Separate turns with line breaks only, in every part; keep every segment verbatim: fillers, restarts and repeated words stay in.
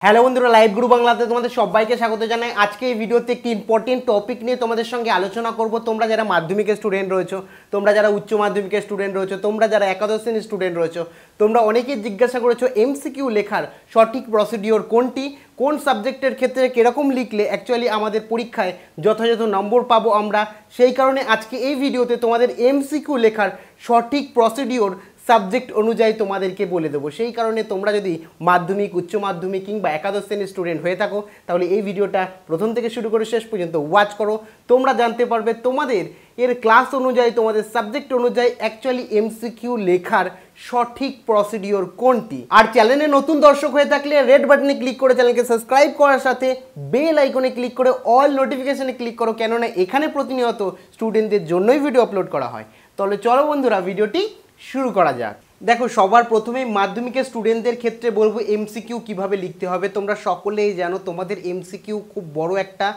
Hello বন্ধুরা, live গুরু বাংলাতে তোমাদের সবাইকে স্বাগত জানাই। আজকে এই ভিডিওতে একটি ইম্পর্টেন্ট টপিক নিয়ে তোমাদের সঙ্গে আলোচনা করব। তোমরা যারা মাধ্যমিকের স্টুডেন্ট রয়েছো, তোমরা যারা উচ্চ মাধ্যমিকের স্টুডেন্ট রয়েছো, তোমরা যারা একাদশ শ্রেণীর স্টুডেন্ট রয়েছো, তোমরা অনেকেই জিজ্ঞাসা করেছো এমসিকিউ লেখার সঠিক প্রসিডিওর কোনটি, কোন সাবজেক্টের ক্ষেত্রে কীরকম লিখলে অ্যাকচুয়ালি আমাদের পরীক্ষায় যথাযথ নম্বর পাবো আমরা। সেই কারণে আজকে এই ভিডিওতে তোমাদের এমসিকিউ লেখার সঠিক প্রসিডিওর সাবজেক্ট অনুযায়ী তোমাদেরকে বলে দেবো। সেই কারণে তোমরা যদি মাধ্যমিক, উচ্চ মাধ্যমিক কিংবা একাদশ শ্রেণীর স্টুডেন্ট হয়ে থাকো, তাহলে এই ভিডিওটা প্রথম থেকে শুরু করে শেষ পর্যন্ত ওয়াচ করো। তোমরা জানতে পারবে তোমাদের এর ক্লাস অনুযায়ী, তোমাদের সাবজেক্ট অনুযায়ী অ্যাকচুয়ালি এমসিকিউ লেখার সঠিক প্রসিডিওর কোনটি। আর চ্যানেলে নতুন দর্শক হয়ে থাকলে রেড বাটনে ক্লিক করে চ্যানেলকে সাবস্ক্রাইব করার সাথে বেল আইকনে ক্লিক করে অল নোটিফিকেশনে ক্লিক করো, কেননা এখানে প্রতিনিয়ত স্টুডেন্টদের জন্যই ভিডিও আপলোড করা হয়। তাহলে চলো বন্ধুরা, ভিডিওটি শুরু করা যাক। দেখো, সবার প্রথমেই মাধ্যমিকের স্টুডেন্টদের ক্ষেত্রে বলবো এমসিকিউ কিভাবে লিখতে হবে। তোমরা সকলেই জানো তোমাদের এমসিকিউ খুব বড় একটা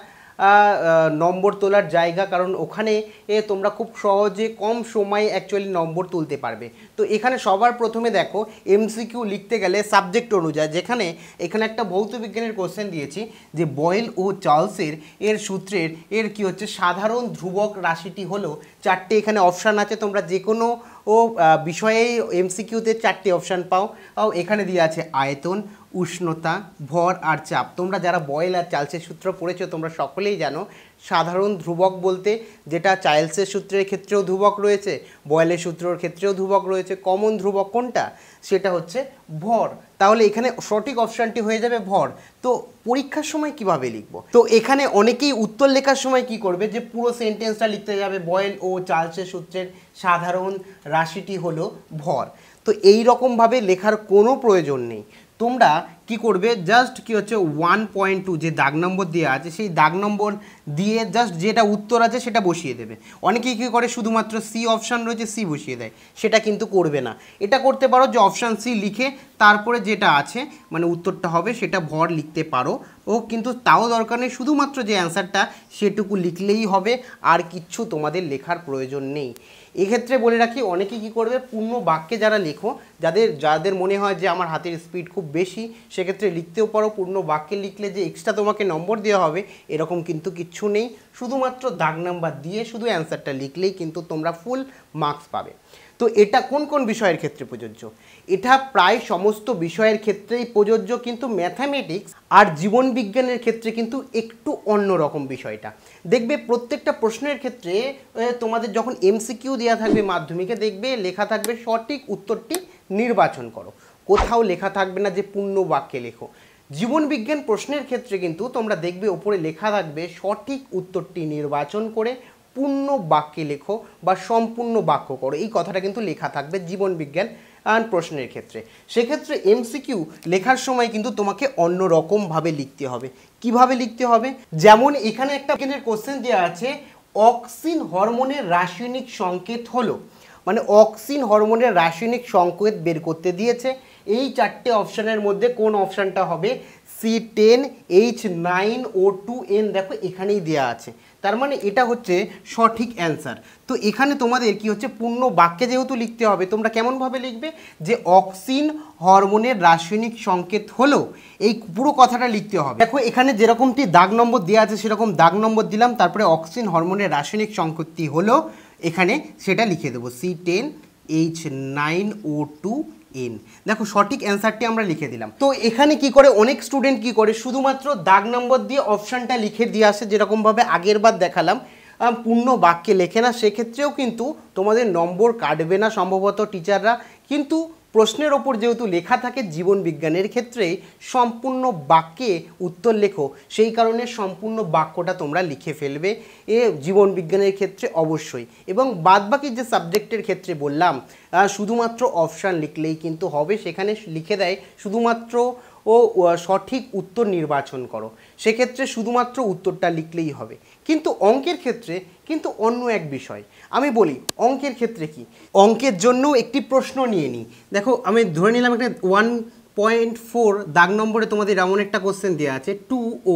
নম্বর তোলার জায়গা, কারণ ওখানে এ তোমরা খুব সহজে কম সময়ে অ্যাকচুয়ালি নম্বর তুলতে পারবে। তো এখানে সবার প্রথমে দেখো এমসিকিউ লিখতে গেলে সাবজেক্ট অনুযায়ী, যেখানে এখানে একটা ভৌত বিজ্ঞানের কোশ্চেন দিয়েছি যে বয়েল ও চার্লসের এর সূত্রের এর কি হচ্ছে সাধারণ ধ্রুবক রাশিটি হলো, চারটে এখানে অপশান আছে। তোমরা যে কোনো ও বিষয়েই এমসিকিউতে চারটে অপশান পাও। এখানে দিয়ে আছে আয়তন, উষ্ণতা, ভর আর চাপ। তোমরা যারা বয়েল আর চার্লসের সূত্র পড়েছো তোমরা সকলেই জানো সাধারণ ধ্রুবক বলতে যেটা চার্লসের সূত্রের ক্ষেত্রেও ধ্রুবক রয়েছে, বয়েলের সূত্রের ক্ষেত্রেও ধ্রুবক রয়েছে, কমন ধ্রুবক কোনটা সেটা হচ্ছে ভর। তাহলে এখানে সঠিক অপশানটি হয়ে যাবে ভর। তো পরীক্ষার সময় কিভাবে লিখব? তো এখানে অনেকেই উত্তর লেখার সময় কি করবে, যে পুরো সেন্টেন্সটা লিখতে যাবে বয়েল ও চার্লসের সূত্রের সাধারণ রাশিটি হলো ভর। তো এই রকমভাবে লেখার কোনো প্রয়োজন নেই। তোমরা কি করবে, জাস্ট কি হচ্ছে ওয়ান পয়েন্ট টু যে দাগ নম্বর দেওয়া আছে সেই দাগ নম্বর দিয়ে জাস্ট যেটা উত্তর আছে সেটা বসিয়ে দেবে। অনেকেই কী করে শুধুমাত্র সি অপশান রয়েছে সি বসিয়ে দেয়, সেটা কিন্তু করবে না। এটা করতে পারো যে অপশান সি লিখে তারপরে যেটা আছে মানে উত্তরটা হবে সেটা ভর লিখতে পারো ও, কিন্তু তাও দরকার নেই, শুধুমাত্র যে অ্যান্সারটা সেটুকু লিখলেই হবে, আর কিচ্ছু তোমাদের লেখার প্রয়োজন নেই। এক্ষেত্রে বলে রাখি, অনেকে কি করবে পূর্ণ বাক্যে যারা লেখো, যাদের যাদের মনে হয় যে আমার হাতের স্পিড খুব বেশি, সেক্ষেত্রে লিখতেও পারো। পূর্ণ বাক্যে লিখলে যে এক্সট্রা তোমাকে নম্বর দেওয়া হবে এরকম কিন্তু কিচ্ছু নেই। শুধুমাত্র দাগ নাম্বার দিয়ে শুধু অ্যান্সারটা লিখলেই কিন্তু তোমরা ফুল মার্কস পাবে। তো এটা কোন কোন বিষয়ের ক্ষেত্রে প্রযোজ্য? এটা প্রায় সমস্ত বিষয়ের ক্ষেত্রেই প্রযোজ্য, কিন্তু ম্যাথামেটিক্স আর জীবন বিজ্ঞানের ক্ষেত্রে কিন্তু একটু অন্যরকম বিষয়টা। দেখবে প্রত্যেকটা প্রশ্নের ক্ষেত্রে তোমাদের যখন এমসিকিউ দেওয়া থাকবে মাধ্যমিকে, দেখবে লেখা থাকবে সঠিক উত্তরটি নির্বাচন করো, কোথাও লেখা থাকবে না যে পূর্ণ বাক্যে লেখো। জীবন বিজ্ঞান প্রশ্নের ক্ষেত্রে কিন্তু তোমরা দেখবে ওপরে লেখা থাকবে সঠিক উত্তরটি নির্বাচন করে পূর্ণ বাক্যে লেখো বা সম্পূর্ণ বাক্য করো, এই কথাটা কিন্তু লেখা থাকবে জীবন বিজ্ঞান আর প্রশ্নের ক্ষেত্রে। সেক্ষেত্রে এমসিকিউ লেখার সময় কিন্তু তোমাকে অন্য রকমভাবে লিখতে হবে। কিভাবে লিখতে হবে? যেমন এখানে একটা বিজ্ঞানের কোশ্চেন দেওয়া আছে, অক্সিন হরমোনের রাসায়নিক সংকেত হলো, মানে অক্সিন হরমোনের রাসায়নিক সংকেত বের করতে দিয়েছে। এই চারটে অপশানের মধ্যে কোন অপশানটা হবে? C ten H nine O two N, দেখো এখানেই দেওয়া আছে, তার মানে এটা হচ্ছে সঠিক অ্যান্সার। তো এখানে তোমাদের কি হচ্ছে পূর্ণ বাক্যে যেহেতু লিখতে হবে, তোমরা কেমনভাবে লিখবে, যে অক্সিন হরমোনের রাসায়নিক সংকেত হলো, এই পুরো কথাটা লিখতে হবে। দেখো এখানে যেরকমটি দাগ নম্বর দেওয়া আছে সেরকম দাগ নম্বর দিলাম, তারপরে অক্সিন হরমোনের রাসায়নিক সংকেতটি হলো এখানে সেটা লিখে দেবো C ten H nine O two N. দেখো সঠিক অ্যান্সারটি আমরা লিখে দিলাম। তো এখানে কি করে অনেক স্টুডেন্ট কি করে শুধুমাত্র দাগ নম্বর দিয়ে অপশানটা লিখে দিয়ে আসে, যেরকমভাবে আগের বার দেখালাম পূর্ণ বাক্যে লেখে না, সেক্ষেত্রেও কিন্তু তোমাদের নম্বর কাটবে না সম্ভবত টিচাররা। কিন্তু প্রশ্নের ওপর যেহেতু লেখা থাকে জীবন বিজ্ঞানের ক্ষেত্রে সম্পূর্ণ বাক্যে উত্তর লেখো, সেই কারণে সম্পূর্ণ বাক্যটা তোমরা লিখে ফেলবে এ জীবন বিজ্ঞানের ক্ষেত্রে অবশ্যই। এবং বাদবাকি যে সাবজেক্টের ক্ষেত্রে বললাম শুধুমাত্র অপশান লিখলেই কিন্তু হবে, সেখানে লিখে দেয় শুধুমাত্র ও সঠিক উত্তর নির্বাচন করো, সেক্ষেত্রে শুধুমাত্র উত্তরটা লিখলেই হবে। কিন্তু অঙ্কের ক্ষেত্রে কিন্তু অন্য এক বিষয় আমি বলি। অঙ্কের ক্ষেত্রে কি, অঙ্কের জন্য একটি প্রশ্ন নিয়ে নিই। দেখো আমি ধরে নিলাম একটা ওয়ান পয়েন্ট ফোর দাগ নম্বরে তোমাদের এমন একটা কোশ্চেন দেওয়া আছে, টু ও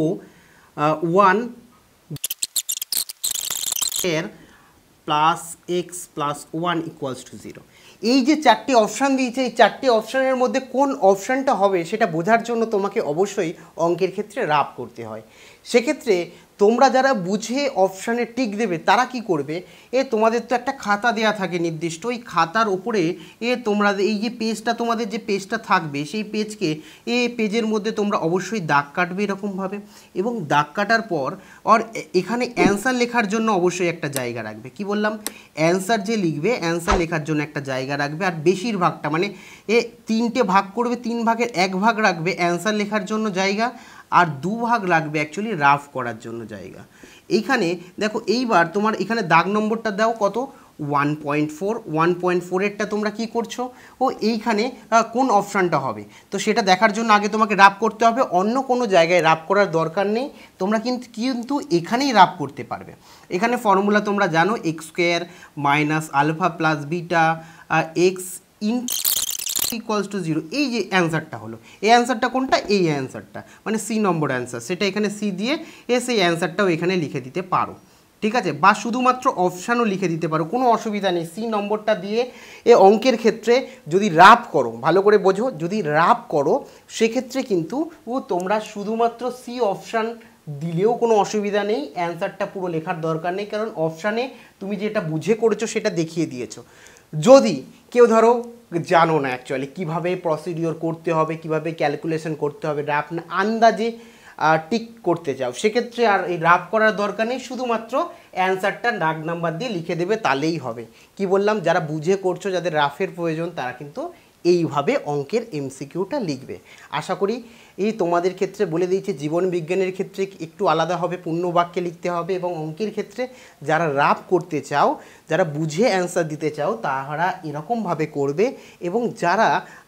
ওয়ান এর plus x plus one equals to zero. এই যে চারটি অপশান দিয়েছে, এই চারটি অপশানের মধ্যে কোন অপশানটা হবে সেটা বোঝার জন্য তোমাকে অবশ্যই অঙ্কের ক্ষেত্রে রাফ করতে হয়। সেক্ষেত্রে তোমরা যারা বুঝে অপশানে টিক দেবে তারা কি করবে, এ তোমাদের তো একটা খাতা দেয়া থাকে নির্দিষ্ট, ওই খাতার উপরে এ তোমরা এই যে পেজটা, তোমাদের যে পেজটা থাকবে সেই পেজকে এ পেজের মধ্যে তোমরা অবশ্যই দাগ কাটবে এরকমভাবে, এবং দাগ কাটার পর আর এখানে অ্যান্সার লেখার জন্য অবশ্যই একটা জায়গা রাখবে। কি বললাম, অ্যান্সার যে লিখবে অ্যান্সার লেখার জন্য একটা জায়গা রাখবে, আর বেশিরভাগটা মানে এ তিনটে ভাগ করবে, তিন ভাগের এক ভাগ রাখবে অ্যান্সার লেখার জন্য জায়গা, আর দু ভাগ লাগবে অ্যাকচুয়ালি রাফ করার জন্য জায়গা। এইখানে দেখো এইবার তোমার এখানে দাগ নম্বরটা দাও কত, one point four, one point ফোরেরটা তোমরা কী করছো, ও এইখানে কোন অপশানটা হবে তো সেটা দেখার জন্য আগে তোমাকে রাফ করতে হবে, অন্য কোনো জায়গায় রাফ করার দরকার নেই। তোমরা কিন্তু কিন্তু এখানেই রাফ করতে পারবে। এখানে ফর্মুলা তোমরা জানো, x square minus alpha plus beta x in equals to zero. এই যে অ্যান্সারটা হলো, এই অ্যান্সারটা কোনটা, এই অ্যান্সারটা মানে সি নম্বর অ্যান্সার, সেটা এখানে সি দিয়ে এ সেই অ্যান্সারটাও এখানে লিখে দিতে পারো, ঠিক আছে, বা শুধুমাত্র অপশানও লিখে দিতে পারো, কোনো অসুবিধা নেই। সি নম্বরটা দিয়ে এ অঙ্কের ক্ষেত্রে যদি রাফ করো, ভালো করে বোঝো, যদি রাফ করো সেক্ষেত্রে কিন্তু ও তোমরা শুধুমাত্র সি অপশান দিলেও কোনো অসুবিধা নেই, অ্যান্সারটা পুরো লেখার দরকার নেই, কারণ অপশানে তুমি যেটা বুঝে করেছো সেটা দেখিয়ে দিয়েছো। যদি কেউ ধরো জানো না অ্যাকচুয়ালি কীভাবে প্রসিডিওর করতে হবে, কিভাবে ক্যালকুলেশন করতে হবে, রাফ না আন্দাজে টিক করতে চাও, সেক্ষেত্রে আর এই রাফ করার দরকার নেই, শুধুমাত্র অ্যান্সারটা দাগ নাম্বার দিয়ে লিখে দেবে তাহলেই হবে। কি বললাম, যারা বুঝে করছো, যাদের রাফের প্রয়োজন, তারা কিন্তু এইভাবে অঙ্কের এমসিকিউটা লিখবে। আশা করি এই তোমাদের ক্ষেত্রে বলে দিয়েছে, জীবন বিজ্ঞানের ক্ষেত্রে একটু আলাদা হবে, পূর্ণ বাক্যে লিখতে হবে, এবং অঙ্কের ক্ষেত্রে যারা রাফ করতে চাও, যারা বুঝে অ্যান্সার দিতে চাও, তারা এরকমভাবে করবে, এবং যারা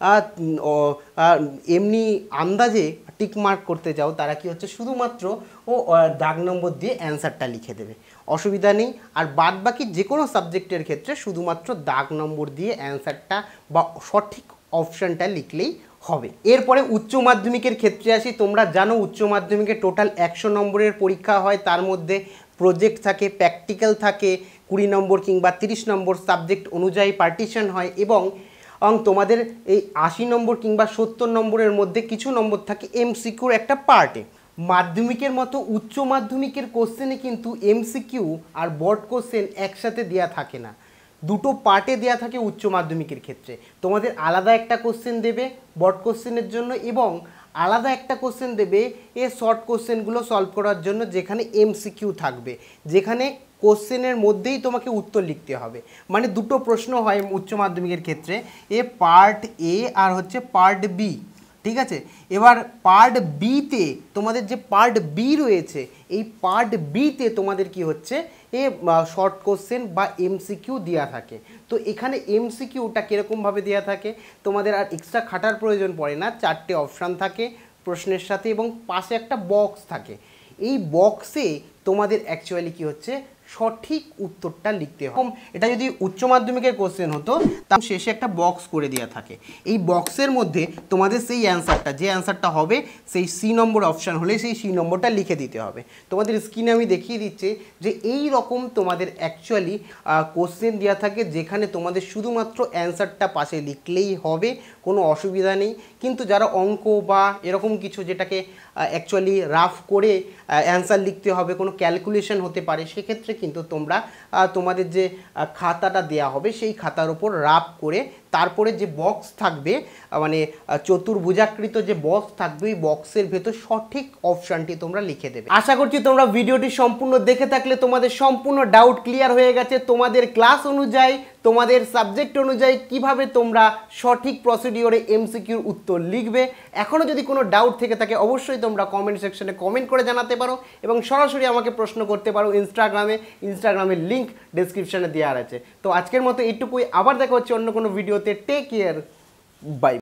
এমনি আন্দাজে টিক মার্ক করতে চাও তারা কি হচ্ছে শুধুমাত্র ও দাগ নম্বর দিয়ে অ্যান্সারটা লিখে দেবে, অসুবিধা নেই। আর বাদ বাকি যে কোনো সাবজেক্টের ক্ষেত্রে শুধুমাত্র দাগ নম্বর দিয়ে অ্যান্সারটা বা সঠিক অপশানটা লিখলেই হবে। এরপরে উচ্চ মাধ্যমিকের ক্ষেত্রে আসি। তোমরা জানো উচ্চ মাধ্যমিকে টোটাল একশো নম্বরের পরীক্ষা হয়, তার মধ্যে প্রজেক্ট থাকে, প্র্যাকটিক্যাল থাকে, কুড়ি নম্বর কিংবা তিরিশ নম্বর সাবজেক্ট অনুযায়ী পার্টিশন হয়, এবং তোমাদের এই আশি নম্বর কিংবা সত্তর নম্বরের মধ্যে কিছু নম্বর থাকে এমসিকিউর একটা পার্টে। মাধ্যমিকের মতো উচ্চ মাধ্যমিকের কোশ্চেনে কিন্তু এমসিকিউ আর বোর্ড কোশ্চেন একসাথে দেওয়া থাকে না, দুটো পার্টে দেওয়া থাকে উচ্চ মাধ্যমিকের ক্ষেত্রে। তোমাদের আলাদা একটা কোশ্চেন দেবে বোর্ড কোশ্চেনের জন্য, এবং আলাদা একটা কোশ্চেন দেবে এ শর্ট কোশ্চেনগুলো সলভ করার জন্য, যেখানে এমসিকিউ থাকবে, যেখানে কোশ্চেনের মধ্যেই তোমাকে উত্তর লিখতে হবে। মানে দুটো প্রশ্ন হয় উচ্চ মাধ্যমিকের ক্ষেত্রে, এ পার্ট এ আর হচ্ছে পার্ট বি, ঠিক আছে। এবার পার্ট বিতে তোমাদের যে পার্ট বি রয়েছে, এই পার্ট বিতে তোমাদের কি হচ্ছে এ শর্ট কোশ্চেন বা এমসিকিউ দেওয়া থাকে। তো এখানে এমসিকিউটা কীরকমভাবে দেওয়া থাকে, তোমাদের আর এক্সট্রা খাটার প্রয়োজন পড়ে না, চারটে অপশান থাকে প্রশ্নের সাথে, এবং পাশে একটা বক্স থাকে। এই বক্সে তোমাদের অ্যাকচুয়ালি কি হচ্ছে সঠিক উত্তরটা লিখতে হবে। এটা যদি উচ্চ মাধ্যমিকের কোশ্চেন হতো তার শেষে একটা বক্স করে দেওয়া থাকে, এই বক্সের মধ্যে তোমাদের সেই অ্যান্সারটা, যে অ্যান্সারটা হবে সেই সি নম্বর অপশান হলে সেই সি নম্বরটা লিখে দিতে হবে। তোমাদের স্ক্রিনে আমি দেখিয়ে দিচ্ছি যে এই রকম তোমাদের অ্যাকচুয়ালি কোশ্চেন দেওয়া থাকে, যেখানে তোমাদের শুধুমাত্র অ্যান্সারটা পাশে লিখলেই হবে, কোনো অসুবিধা নেই। কিন্তু যারা অঙ্ক বা এরকম কিছু যেটাকে অ্যাকচুয়ালি রাফ করে অ্যান্সার লিখতে হবে, কোনো ক্যালকুলেশন হতে পারে, সেক্ষেত্রে কিন্তু তোমরা তোমাদের যে খাতাটা দেয়া হবে সেই খাতার উপর রাফ করে তারপরে যে বক্স থাকবে, মানে চতুর্ভুজাকৃত যে বক্স থাকবে, ওই বক্সের ভেতর সঠিক অপশানটি তোমরা লিখে দেবে। আশা করছি তোমরা ভিডিওটি সম্পূর্ণ দেখে থাকলে তোমাদের সম্পূর্ণ ডাউট ক্লিয়ার হয়ে গেছে, তোমাদের ক্লাস অনুযায়ী, তোমাদের সাবজেক্ট অনুযায়ী কিভাবে তোমরা সঠিক প্রসিডিওরে এমসিকিউর উত্তর লিখবে। এখনও যদি কোনো ডাউট থেকে থাকে অবশ্যই তোমরা কমেন্ট সেকশনে কমেন্ট করে জানাতে পারো, এবং সরাসরি আমাকে প্রশ্ন করতে পারো ইনস্টাগ্রামে, ইনস্টাগ্রামের লিঙ্ক ডেসক্রিপশনে দেওয়া আছে। তো আজকের মতো এইটুকুই, আবার দেখা হচ্ছে অন্য কোনো ভিডিওতে। Take care, by.